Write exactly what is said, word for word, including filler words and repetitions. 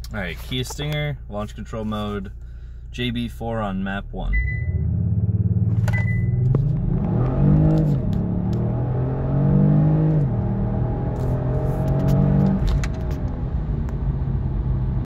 Alright, Kia Stinger, launch control mode, J B four on map one.